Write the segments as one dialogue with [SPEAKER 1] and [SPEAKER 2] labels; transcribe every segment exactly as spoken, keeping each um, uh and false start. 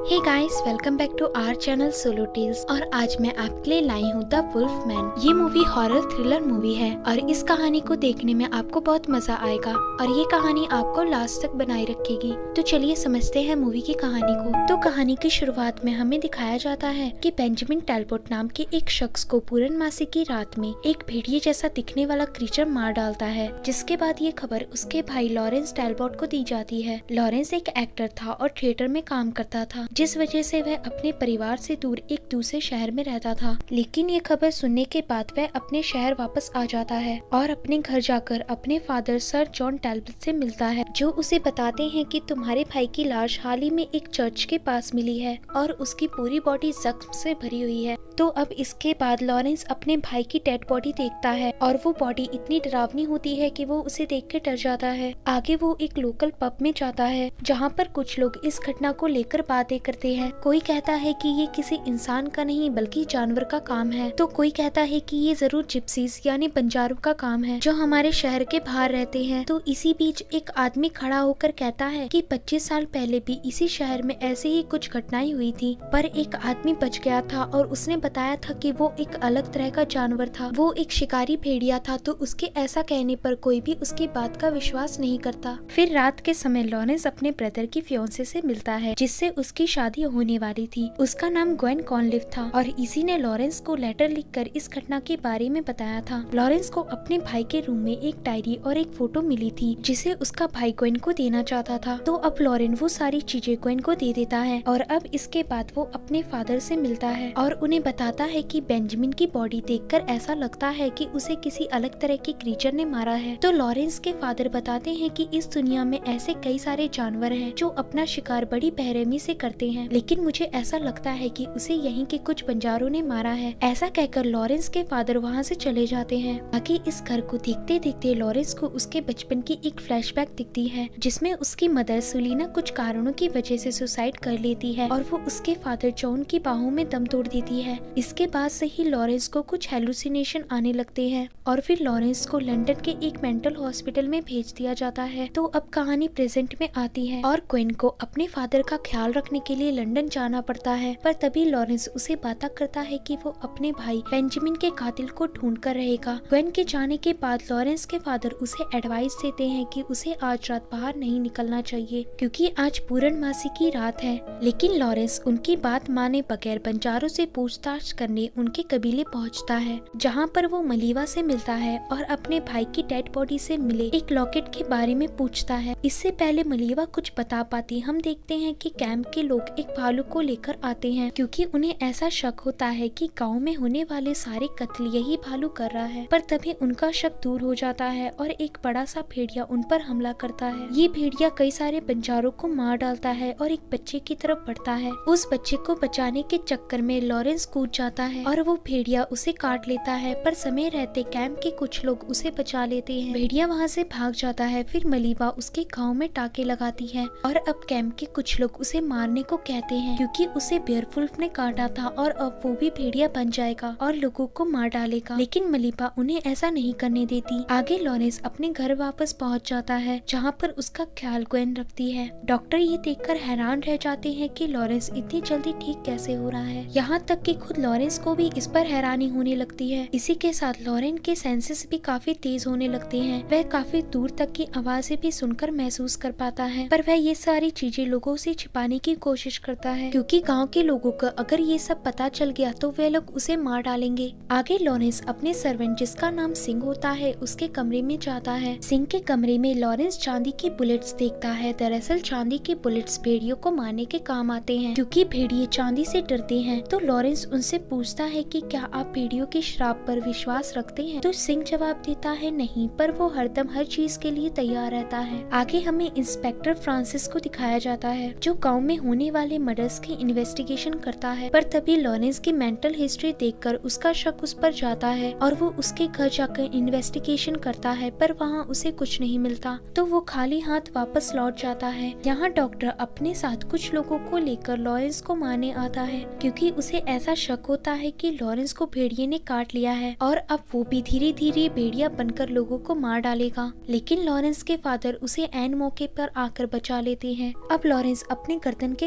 [SPEAKER 1] Hey guys, welcome back to our channel solo tales. और आज मैं आपके लिए लाई हूँ द वुल्फ मैन। ये मूवी हॉरर थ्रिलर मूवी है और इस कहानी को देखने में आपको बहुत मजा आएगा और ये कहानी आपको लास्ट तक बनाए रखेगी। तो चलिए समझते हैं मूवी की कहानी को। तो कहानी की शुरुआत में हमें दिखाया जाता है कि बेंजामिन टैलबॉट नाम के एक शख्स को पूर्णमासी की रात में एक भेड़िए जैसा दिखने वाला क्रीचर मार डालता है, जिसके बाद ये खबर उसके भाई लॉरेंस टैलबॉट को दी जाती है। लॉरेंस एक एक्टर था और थिएटर में काम करता था, जिस वजह से वह अपने परिवार से दूर एक दूसरे शहर में रहता था। लेकिन ये खबर सुनने के बाद वह अपने शहर वापस आ जाता है और अपने घर जाकर अपने फादर सर जॉन टैलबॉट से मिलता है, जो उसे बताते हैं कि तुम्हारे भाई की लाश हाल ही में एक चर्च के पास मिली है और उसकी पूरी बॉडी जख्म से भरी हुई है। तो अब इसके बाद लॉरेंस अपने भाई की डेड बॉडी देखता है और वो बॉडी इतनी डरावनी होती है कि वो उसे देख के डर जाता है। आगे वो एक लोकल पब में जाता है जहाँ पर कुछ लोग इस घटना को लेकर बातें करते हैं। कोई कहता है कि ये किसी इंसान का नहीं बल्कि जानवर का काम है, तो कोई कहता है कि ये जरूर जिप्सीज यानी बंजारों का काम है जो हमारे शहर के बाहर रहते हैं। तो इसी बीच एक आदमी खड़ा होकर कहता है कि पच्चीस साल पहले भी इसी शहर में ऐसे ही कुछ घटनाएं हुई थी, पर एक आदमी बच गया था और उसने बताया था कि वो एक अलग तरह का जानवर था, वो एक शिकारी भेड़िया था। तो उसके ऐसा कहने पर कोई भी उसकी बात का विश्वास नहीं करता। फिर रात के समय लॉरेंस अपने ब्रदर की फियोंसे से मिलता है, जिससे उसकी शादी होने वाली थी। उसका नाम ग्वेन कॉनलिव था और इसी ने लॉरेंस को लेटर लिखकर इस घटना के बारे में बताया था। लॉरेंस को अपने भाई के रूम में एक डायरी और एक फोटो मिली थी, जिसे उसका भाई ग्वेन को देना चाहता था। तो अब लॉरेंस वो सारी चीजें ग्वेन को दे देता है और अब इसके बाद वो अपने फादर से मिलता है और उन्हें बताता है कि बेंजामिन की बॉडी देखकर ऐसा लगता है कि उसे किसी अलग तरह के क्रीचर ने मारा है। तो लॉरेंस के फादर बताते हैं कि इस दुनिया में ऐसे कई सारे जानवर हैं जो अपना शिकार बड़ी बेरहमी से करते हैं, लेकिन मुझे ऐसा लगता है कि उसे यहीं के कुछ बंजारों ने मारा है। ऐसा कहकर लॉरेंस के फादर वहाँ से चले जाते हैं। बाकी इस घर को देखते देखते लॉरेंस को उसके बचपन की एक फ्लैशबैक दिखती है, जिसमें उसकी मदर सुलीना कुछ कारणों की वजह से सुसाइड कर लेती है और वो उसके फादर जॉन की बाहों में दम तोड़ देती है। इसके बाद से ही लॉरेंस को कुछ हेलुसिनेशन आने लगते हैं और फिर लॉरेंस को लंदन के एक मेंटल हॉस्पिटल में भेज दिया जाता है। तो अब कहानी प्रेजेंट में आती है और ग्वेन को अपने फादर का ख्याल रखने के लिए लंदन जाना पड़ता है, पर तभी लॉरेंस उसे बात करता है कि वो अपने भाई बेंजामिन के कातिल को ढूंढ कर रहेगा। ग्वेन के जाने के बाद लॉरेंस के फादर उसे एडवाइस देते हैं कि उसे आज रात बाहर नहीं निकलना चाहिए क्योंकि आज पूर्णमासी की रात है। लेकिन लॉरेंस उनकी बात माने बगैर बंजारों से पूछताछ करने उनके कबीले पहुंचता है, जहां पर वो मलीवा से मिलता है और अपने भाई की डेड बॉडी से मिले एक लॉकेट के बारे में पूछता है। इससे पहले मलीवा कुछ बता पाती हम देखते हैं कि कैंप के लोग एक भालू को लेकर आते हैं, क्योंकि उन्हें ऐसा शक होता है कि गांव में होने वाले सारे कत्ल यही भालू कर रहा है। पर तभी उनका शक दूर हो जाता है और एक बड़ा सा भेड़िया उन पर हमला करता है। ये भेड़िया कई सारे बंजारों को मार डालता है और एक बच्चे की तरफ बढ़ता है। उस बच्चे को बचाने के चक्कर में लॉरेंस कूद जाता है और वो भेड़िया उसे काट लेता है, पर समय रहते कैंप के कुछ लोग उसे बचा लेते हैं। भेड़िया वहाँ से भाग जाता है। फिर मलीवा उसके गाँव में टाके लगाती है और अब कैंप के कुछ लोग उसे मारने को कहते हैं, क्योंकि उसे बेयरवुल्फ ने काटा था और अब वो भी भेड़िया बन जाएगा और लोगों को मार डालेगा। लेकिन मलीवा उन्हें ऐसा नहीं करने देती। आगे लॉरेंस अपने घर वापस पहुंच जाता है, जहाँ पर उसका ख्याल ग्वेन रखती है। डॉक्टर ये देखकर हैरान रह जाते हैं कि लॉरेंस इतनी जल्दी ठीक कैसे हो रहा है। यहाँ तक कि खुद लॉरेंस को भी इस पर हैरानी होने लगती है। इसी के साथ लॉरेंस के सेंसेस भी काफी तेज होने लगते हैं। वह काफी दूर तक की आवाजें भी सुनकर महसूस कर पाता है, पर वह ये सारी चीजें लोगों से छिपाने की कोशिश करता है, क्योंकि गांव के लोगों को अगर ये सब पता चल गया तो वे लोग उसे मार डालेंगे। आगे लॉरेंस अपने सर्वेंट जिसका नाम सिंह होता है उसके कमरे में जाता है। सिंह के कमरे में लॉरेंस चांदी की बुलेट्स देखता है। दरअसल चांदी की बुलेट्स भेड़ियों को मारने के काम आते हैं, क्योंकि भेड़िए चांदी से डरते हैं। तो लॉरेंस उनसे पूछता है कि क्या आप भेड़ियों की श्राप पर विश्वास रखते हैं? तो सिंह जवाब देता है नहीं, पर वो हरदम हर चीज के लिए तैयार रहता है। आगे हमें इंस्पेक्टर फ्रांसिस को दिखाया जाता है, जो गांव में होने वाले मर्डर्स की इन्वेस्टिगेशन करता है। पर तभी लॉरेंस की मेंटल हिस्ट्री देखकर उसका शक उस पर जाता है और वो उसके घर जाकर इन्वेस्टिगेशन करता है, पर वहाँ उसे कुछ नहीं मिलता। तो वो खाली हाथ वापस लौट जाता है। यहाँ डॉक्टर अपने साथ कुछ लोगों को लेकर लॉरेंस को मारने आता है, क्योंकि उसे ऐसा शक होता है कि लॉरेंस को भेड़िए ने काट लिया है और अब वो भी धीरे धीरे भेड़िया बनकर लोगों को मार डालेगा। लेकिन लॉरेंस के फादर उसे एन मौके पर आकर बचा लेते हैं। अब लॉरेंस अपने गर्दन के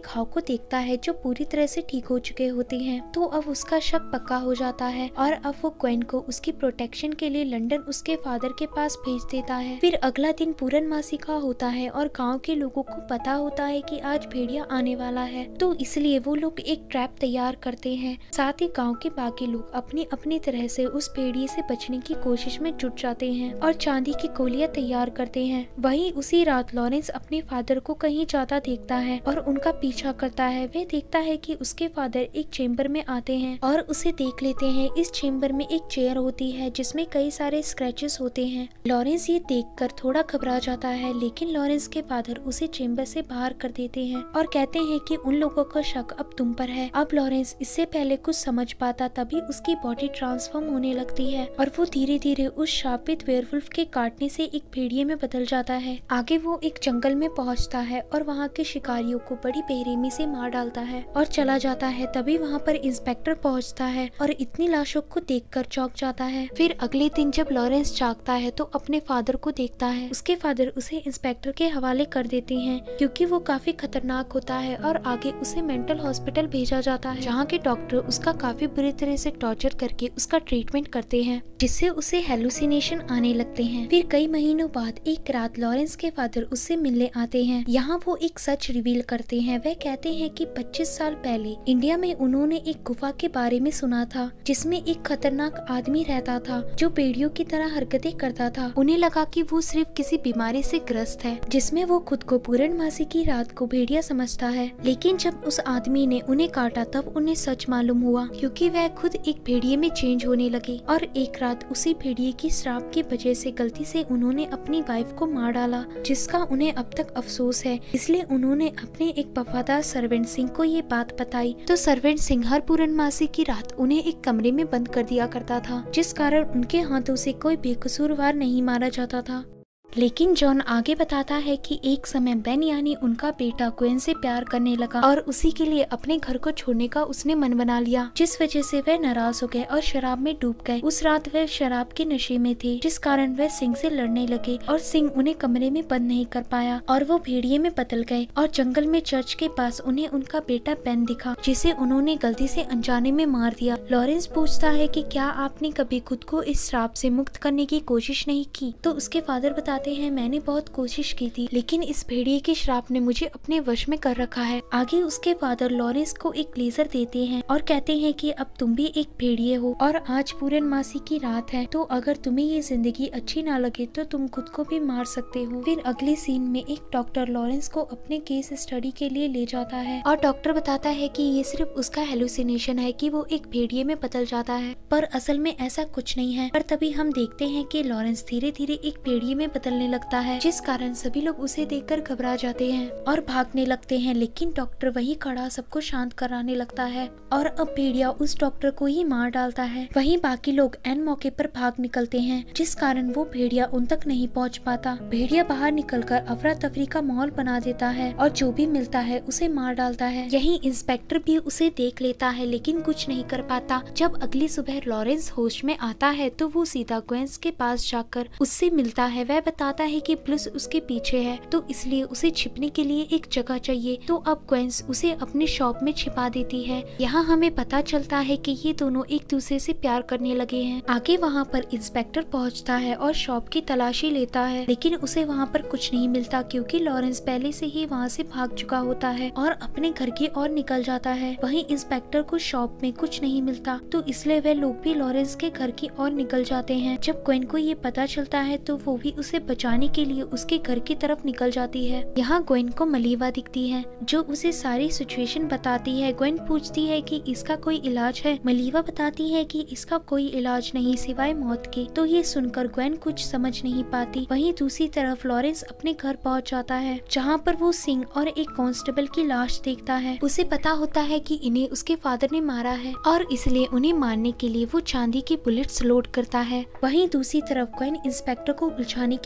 [SPEAKER 1] घाव को देखता है जो पूरी तरह से ठीक हो चुके होते हैं, तो अब उसका शक पक्का हो जाता है और अब वो ग्वेन को उसकी प्रोटेक्शन के लिए लंदन उसके फादर के पास भेज देता है। फिर अगला दिन पूर्णमासी का होता है और गांव के लोगों को पता होता है कि आज भेड़िया आने वाला है, तो इसलिए वो लोग एक ट्रैप तैयार करते हैं। साथ ही गांव के बाकी लोग अपनी अपनी तरह से उस भेड़िए से बचने की कोशिश में जुट जाते हैं और चांदी की गोलियां तैयार करते हैं। वहीं उसी रात लॉरेंस अपने फादर को कहीं जाता देखता है और उनका पीछा करता है। वह देखता है कि उसके फादर एक चेम्बर में आते हैं और उसे देख लेते हैं। इस चेम्बर में एक चेयर होती है जिसमें कई सारे स्क्रैचेस होते हैं। लॉरेंस ये देखकर थोड़ा घबरा जाता है, लेकिन लॉरेंस के फादर उसे चेम्बर से बाहर कर देते हैं और कहते हैं कि उन लोगों का शक अब तुम पर है। अब लॉरेंस इससे पहले कुछ समझ पाता तभी उसकी बॉडी ट्रांसफॉर्म होने लगती है और वो धीरे धीरे उस शापित वेयरवुल्फ के काटने से एक भेड़िए में बदल जाता है। आगे वो एक जंगल में पहुंचता है और वहाँ के शिकारियों को बड़ी बेरहमी से मार डालता है और चला जाता है। तभी वहाँ पर इंस्पेक्टर पहुँचता है और इतनी लाशों को देखकर चौंक जाता है। फिर अगले दिन जब लॉरेंस जागता है तो अपने फादर को देखता है। उसके फादर उसे इंस्पेक्टर के हवाले कर देते हैं क्योंकि वो काफी खतरनाक होता है और आगे उसे मेंटल हॉस्पिटल भेजा जाता है, जहाँ के डॉक्टर उसका काफी बुरी तरह से टॉर्चर करके उसका ट्रीटमेंट करते हैं, जिससे उसे हेलुसिनेशन आने लगते हैं। फिर कई महीनों बाद एक रात लॉरेंस के फादर उससे मिलने आते हैं। यहाँ वो एक सच रिवील करते हैं। वह कहते हैं कि पच्चीस साल पहले इंडिया में उन्होंने एक गुफा के बारे में सुना था जिसमें एक खतरनाक आदमी रहता था जो भेड़ियों की तरह हरकतें करता था। उन्हें लगा कि वो सिर्फ किसी बीमारी से ग्रस्त है जिसमें वो खुद को पूर्णमासी की रात को भेड़िया समझता है। लेकिन जब उस आदमी ने उन्हें काटा तब उन्हें सच मालूम हुआ क्योंकि वह खुद एक भेड़िए में चेंज होने लगे और एक रात उसी भेड़िए की श्राप की वजह से गलती से उन्होंने अपनी वाइफ को मार डाला, जिसका उन्हें अब तक अफसोस है। इसलिए उन्होंने अपने एक वफादार सर्वेंट सिंह को ये बात बताई, तो सर्वेंट सिंह हर पूर्णमासी की रात उन्हें एक कमरे में बंद कर दिया करता था, जिस कारण उनके हाथों से कोई बेकसूरवार नहीं मारा जाता था। लेकिन जॉन आगे बताता है कि एक समय बेन यानी उनका बेटा ग्वेन से प्यार करने लगा और उसी के लिए अपने घर को छोड़ने का उसने मन बना लिया, जिस वजह से वह नाराज हो गए और शराब में डूब गए। उस रात वह शराब के नशे में थे, जिस कारण वह सिंह से लड़ने लगे और सिंह उन्हें कमरे में बंद नहीं कर पाया और वो भेड़िए में बदल गए और जंगल में चर्च के पास उन्हें उनका बेटा बेन दिखा, जिसे उन्होंने गलती से अनजाने में मार दिया। लॉरेंस पूछता है कि क्या आपने कभी खुद को इस श्राप से मुक्त करने की कोशिश नहीं की, तो उसके फादर बताते हैं मैंने बहुत कोशिश की थी लेकिन इस भेड़िए के श्राप ने मुझे अपने वश में कर रखा है। आगे उसके फादर लॉरेंस को एक लेजर देते हैं और कहते हैं कि अब तुम भी एक भेड़िए हो और आज पूर्णमासी की रात है, तो अगर तुम्हें ये जिंदगी अच्छी ना लगे तो तुम खुद को भी मार सकते हो। फिर अगले सीन में एक डॉक्टर लॉरेंस को अपने केस स्टडी के लिए ले जाता है और डॉक्टर बताता है कि ये सिर्फ उसका हेलुसिनेशन है कि वो एक भेड़िए में बदल जाता है, पर असल में ऐसा कुछ नहीं है। पर तभी हम देखते हैं कि लॉरेंस धीरे धीरे एक भेड़िए में बदलने लगता है, जिस कारण सभी लोग उसे देखकर घबरा जाते हैं और भागने लगते हैं। लेकिन डॉक्टर वहीं खड़ा सबको शांत कराने लगता है और अब भेड़िया उस डॉक्टर को ही मार डालता है। वहीं बाकी लोग एन मौके पर भाग निकलते हैं, जिस कारण वो भेड़िया उन तक नहीं पहुंच पाता। भेड़िया बाहर निकलकर अफरा तफरी का माहौल बना देता है और जो भी मिलता है उसे मार डालता है। यही इंस्पेक्टर भी उसे देख लेता है लेकिन कुछ नहीं कर पाता। जब अगली सुबह लॉरेंस होश में आता है तो वो सीधा ग्वेन के पास जाकर उससे मिलता है। वह बताता है कि पुलिस उसके पीछे है, तो इसलिए उसे छिपने के लिए एक जगह चाहिए। तो अब ग्वेन उसे अपने शॉप में छिपा देती है। यहाँ हमें पता चलता है कि ये दोनों एक दूसरे से प्यार करने लगे हैं। आगे वहाँ पर इंस्पेक्टर पहुँचता है और शॉप की तलाशी लेता है, लेकिन उसे वहाँ पर कुछ नहीं मिलता क्योंकि लॉरेंस पहले से ही वहाँ से भाग चुका होता है और अपने घर की ओर निकल जाता है। वहीं इंस्पेक्टर को शॉप में कुछ नहीं मिलता, तो इसलिए वे लोग भी लॉरेंस के घर की ओर निकल जाते हैं। जब ग्वेन को ये पता चलता है तो वो भी उसे बचाने के लिए उसके घर की तरफ निकल जाती है। यहाँ ग्वेन को मलीवा दिखती है जो उसे सारी सिचुएशन बताती है। ग्वेन पूछती है कि इसका कोई इलाज है। मलीवा बताती है कि इसका कोई इलाज नहीं सिवाय मौत के। तो ये सुनकर ग्वेन कुछ समझ नहीं पाती। वहीं दूसरी तरफ लॉरेंस अपने घर पहुँच जाता है, जहाँ पर वो सिंह और एक कांस्टेबल की लाश देखता है। उसे पता होता है कि इन्हें उसके फादर ने मारा है और इसलिए उन्हें मारने के लिए वो चांदी की बुलेट्स लोड करता है। वहीं दूसरी तरफ ग्वेन इंस्पेक्टर को उलझाने की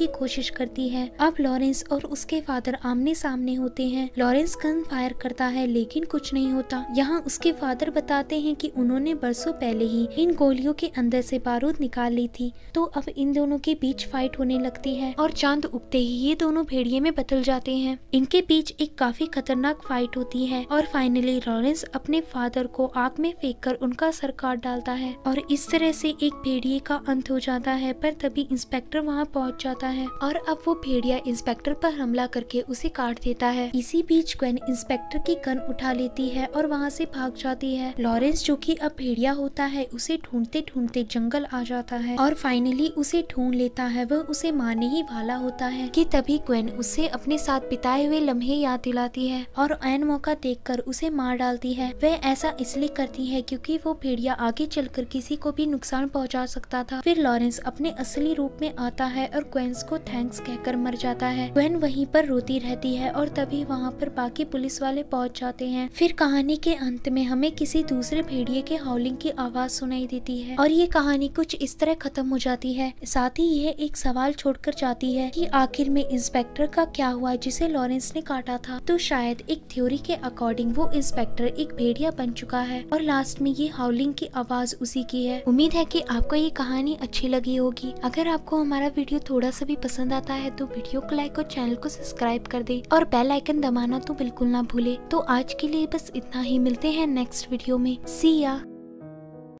[SPEAKER 1] की कोशिश करती है। अब लॉरेंस और उसके फादर आमने सामने होते हैं। लॉरेंस गन फायर करता है लेकिन कुछ नहीं होता। यहाँ उसके फादर बताते हैं कि उन्होंने बरसों पहले ही इन गोलियों के अंदर से बारूद निकाल ली थी। तो अब इन दोनों के बीच फाइट होने लगती है और चांद उगते ही ये दोनों भेड़िए में बदल जाते हैं। इनके बीच एक काफी खतरनाक फाइट होती है और फाइनली लॉरेंस अपने फादर को आग में फेंक कर उनका सर काट डालता है और इस तरह से एक भेड़िए का अंत हो जाता है। पर तभी इंस्पेक्टर वहाँ पहुँच जाता है और अब वो भेड़िया इंस्पेक्टर पर हमला करके उसे काट देता है। इसी बीच ग्वेन इंस्पेक्टर की गन उठा लेती है और वहाँ से भाग जाती है। लॉरेंस जो कि अब भेड़िया होता है उसे ढूंढते ढूंढते जंगल आ जाता है और फाइनली उसे ढूंढ लेता है। वह उसे मारने ही वाला होता है कि तभी ग्वेन उसे अपने साथ बिताए हुए लम्हे याद दिलाती है और ऐन मौका देखकर उसे मार डालती है। वह ऐसा इसलिए करती है क्योंकि वो भेड़िया आगे चलकर किसी को भी नुकसान पहुंचा सकता था। फिर लॉरेंस अपने असली रूप में आता है और ग्वेन को थैंक्स कहकर मर जाता है। ग्वेन वहीं पर रोती रहती है और तभी वहाँ पर बाकी पुलिस वाले पहुँच जाते हैं। फिर कहानी के अंत में हमें किसी दूसरे भेड़िए के हाउलिंग की आवाज सुनाई देती है और ये कहानी कुछ इस तरह खत्म हो जाती है। साथ ही यह एक सवाल छोड़कर जाती है कि आखिर में इंस्पेक्टर का क्या हुआ जिसे लॉरेंस ने काटा था। तो शायद एक थ्योरी के अकॉर्डिंग वो इंस्पेक्टर एक भेड़िया बन चुका है और लास्ट में ये हाउलिंग की आवाज उसी की है। उम्मीद है कि आपको ये कहानी अच्छी लगी होगी। अगर आपको हमारा वीडियो थोड़ा सा भी पसंद आता है तो वीडियो को लाइक और चैनल को सब्सक्राइब कर दे और बेल आइकन दबाना तो बिल्कुल ना भूले। तो आज के लिए बस इतना ही, मिलते हैं नेक्स्ट वीडियो में। सी या।